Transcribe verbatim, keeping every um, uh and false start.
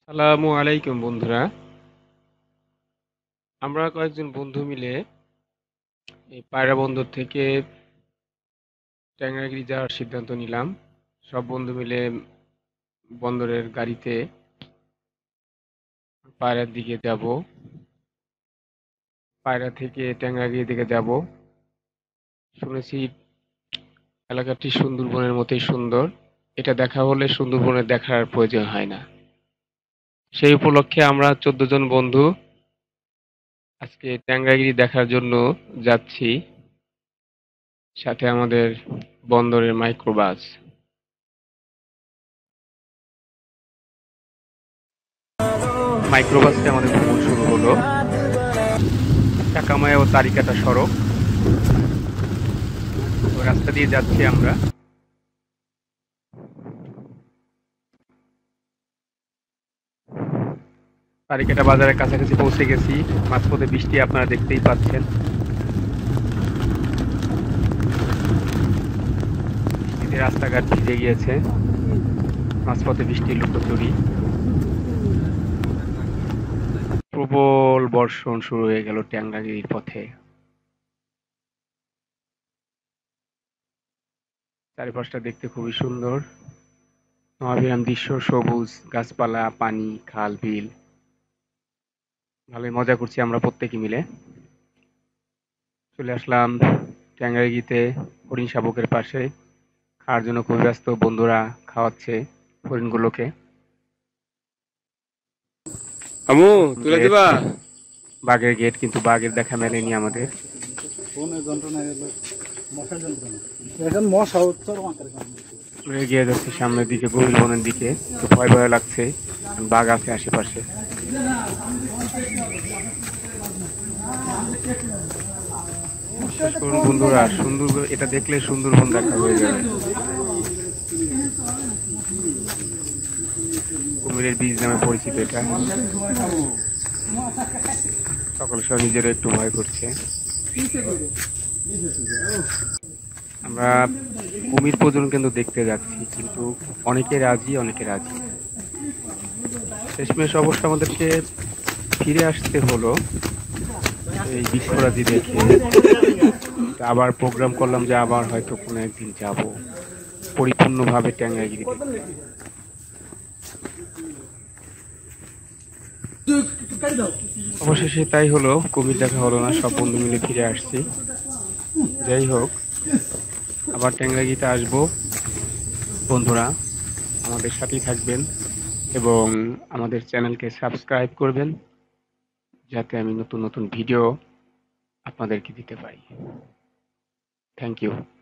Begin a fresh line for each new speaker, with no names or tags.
আসসালামু আলাইকুম বন্ধুরা। আমরা কয়েকজন বন্ধু মিলে এই পায়রা বন্দর থেকে ট্যাংরাগিরি যাওয়ার সিদ্ধান্ত নিলাম। সব বন্ধু মিলে বন্দরের গাড়িতে পায়রার দিকে যাব। পায়রা থেকে ট্যাংরাগিরি দিকে যাব। শুনেছি এলাকাটি সুন্দরবনের মতোই সুন্দর। এটা দেখা হলে সুন্দরবনের দেখার প্রয়োজন হয় না। সেই উপলক্ষে আমরা চোদ্দ জন বন্ধু আজকে ট্যাংরাগিরি দেখার জন্য যাচ্ছি। সাথে আমাদের বন্দরের মাইক্রোবাস। মাইক্রোবাসে আমাদের ভ্রমণ শুরু হলো। চাকামায়া ও তারিকাটা সড়ক, ওই রাস্তা দিয়ে যাচ্ছি আমরা। তারিকাটা বাজারের কাছাকাছি পৌঁছে গেছি। মাঝপথে বৃষ্টি আপনারা দেখতেই পাচ্ছেন। বৃষ্টিতে রাস্তাঘাট ভিজে গিয়েছে। মাঝপথে বৃষ্টির লুকোচুরি। প্রবল বর্ষণ শুরু হয়ে গেল ট্যাংরাগিরির পথে। চারিপাশটা দেখতে খুবই সুন্দর। মহাবিরাম দৃশ্য, সবুজ গাছপালা, পানি, খাল, বিল। ভালোই মজা করছি আমরা প্রত্যেকে মিলে। চলে আসলাম ট্যাংরাগিরিতে হরিণ শাবকের পাশে। খাওয়ার জন্য খুবই ব্যস্ত, বন্ধুরা খাওয়াচ্ছে হরিণগুলোকে।
আমু তুলে
গেট,
দিবা
বাঘের গেট, কিন্তু বাঘের দেখা মেলেনি আমাদের। আমরা এগিয়ে যাচ্ছি সামনের দিকে, গভীর বনের দিকে। একটু ভয় ভয় লাগছে, কারণ বাঘ আছে আশেপাশে। বিশ্বাস করুন বন্ধুরা, সুন্দর এটা দেখলে সুন্দরবন দেখা হয়ে যাবে। কুমিরের বীজ নামে পরিচিত এটা। সকল সহ নিজেরও একটু ভয় করছে। আমরা কুমির প্রজনন কেন্দ্র দেখতে যাচ্ছি, কিন্তু অনেকে রাজি অনেকে রাজি। শেষমেশ অবশ্য আমাদেরকে ফিরে আসতে হলো এই বৃক্ষরাজি দেখে। আবার প্রোগ্রাম করলাম যে আবার হয়তো কোনো একদিন যাব পরিপূর্ণভাবে ট্যাংরাগিরি দেখতে। অবশেষে তাই হলো, কুমির দেখা হলো না, সব বন্ধু মিলে ফিরে আসছি। যাই হোক, আবার ট্যাংরাগিরিতে আসবো। বন্ধুরা আমাদের সাথেই থাকবেন এবং আমাদের চ্যানেলকে সাবস্ক্রাইব করবেন, যাতে আমি নতুন নতুন ভিডিও আপনাদেরকে দিতে পারি। Thank you.